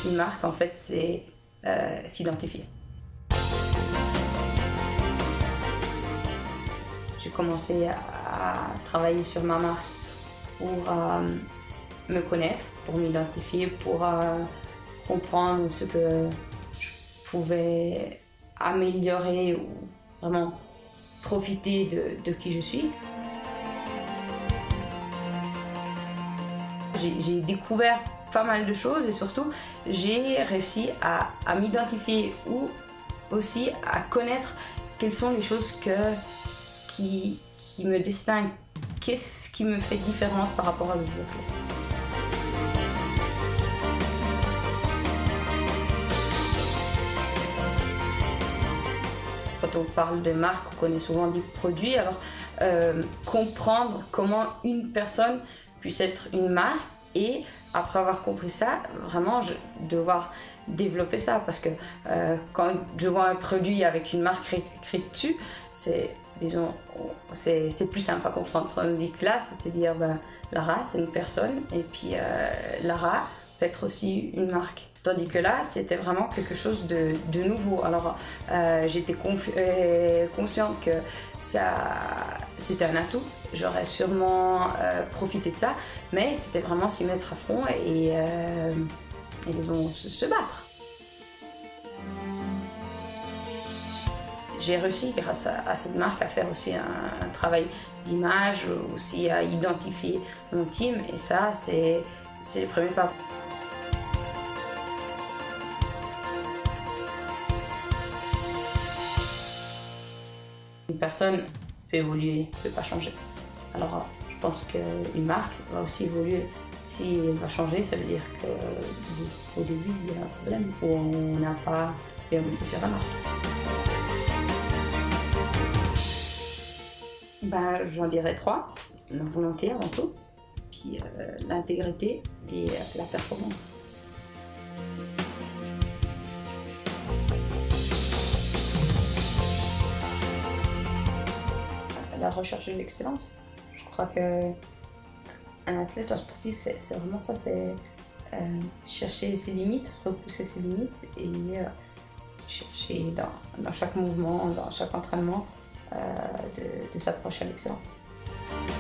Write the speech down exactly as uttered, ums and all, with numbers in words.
une marque, en fait, c'est euh, s'identifier. J'ai commencé à, à travailler sur ma marque pour euh, me connaître, pour m'identifier, pour euh, comprendre ce que je pouvais améliorer ou vraiment profiter de, de qui je suis. J'ai découvert pas mal de choses et surtout j'ai réussi à, à m'identifier ou aussi à connaître quelles sont les choses que, qui, qui me distinguent, qu'est-ce qui me fait différente par rapport aux autres athlètes. Quand on parle de marque, on connaît souvent des produits, alors euh, comprendre comment une personne puisse être une marque et après avoir compris ça, vraiment je, devoir développer ça parce que euh, quand je vois un produit avec une marque écrite dessus, c'est disons c'est plus simple à comprendre. Tandis que là, c'est-à-dire ben, Lara, c'est une personne et puis euh, Lara peut être aussi une marque. Tandis que là, c'était vraiment quelque chose de, de nouveau. Alors, euh, j'étais euh, consciente que c'était un atout. J'aurais sûrement euh, profité de ça, mais c'était vraiment s'y mettre à fond et, euh, et disons, se, se battre. J'ai réussi, grâce à, à cette marque, à faire aussi un, un travail d'image, aussi à identifier mon team, et ça, c'est les premiers pas. Une personne peut évoluer, ne peut pas changer. Alors, je pense qu'une marque va aussi évoluer. Si elle va changer, ça veut dire qu'au début, il y a un problème ou on n'a pas bien bossé sur la marque. Ben, j'en dirais trois. La volonté avant tout, puis euh, l'intégrité et euh, la performance. La recherche de l'excellence. Je crois qu'un athlète, un sportif, c'est vraiment ça, c'est euh, chercher ses limites, repousser ses limites et euh, chercher dans, dans chaque mouvement, dans chaque entraînement, euh, de, de s'approcher à l'excellence.